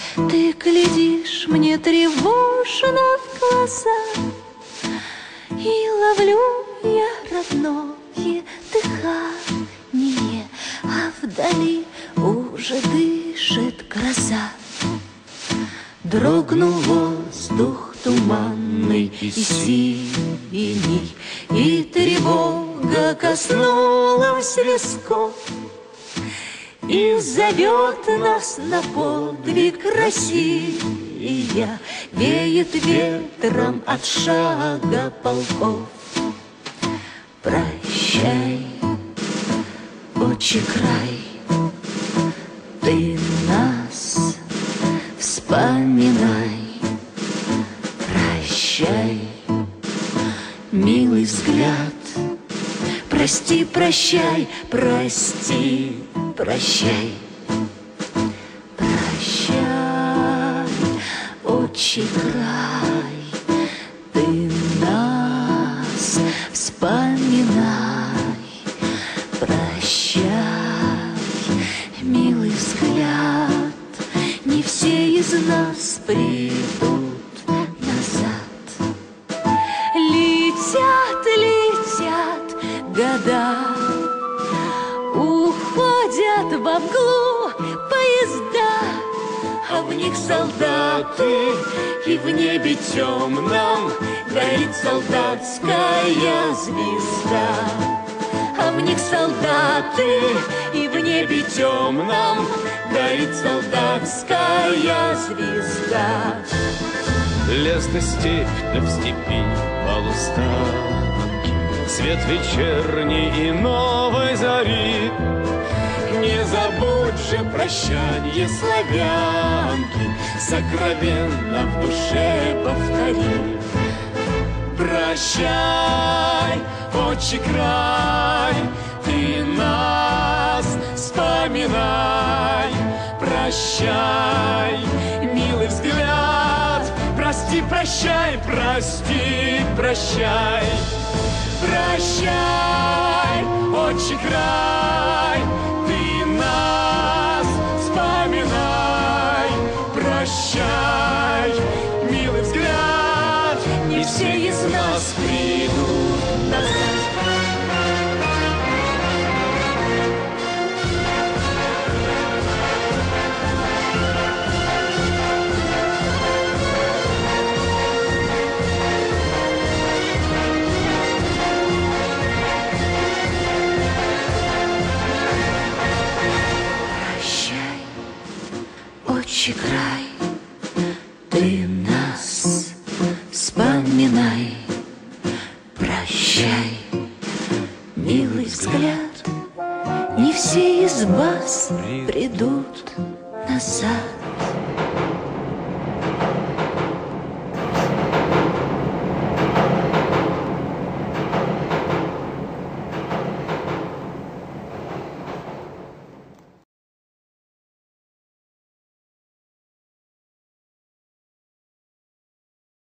Ты глядишь мне тревожно в глаза, и ловлю я родное дыхание, а вдали уже дышит гроза. Дрогнул воздух туманный и синий, и тревога коснулась висков, и зовет нас на подвиг Россия, веет ветром от шага полков. Прощай, отчий край, ты нас вспоминай. Прощай, милый взгляд, прости, прощай, прости, прощай. Прощай, отчий край, ты нас вспоминай. Прощай, милый взгляд, не все из нас придут назад. Летят, летят года, уходят во мглу поезда, а в них солдаты, и в небе темном горит солдатская звезда. А в них солдаты, и в небе темном горит солдатская звезда. Лес да степь, да в степи полустанки, свет вечерний и новой зари. Не забудь же прощание славянки, сокровенно в душе повтори. Прощай, отчий край, ты нас вспоминай. Прощай, милый взгляд, прости, прощай, прости, прощай. Прощай, отчий край, ты нас вспоминай. Прощай, милый взгляд, не все из нас придут назад. Отчий край, ты нас вспоминай. Прощай, милый взгляд, не все из вас придут назад.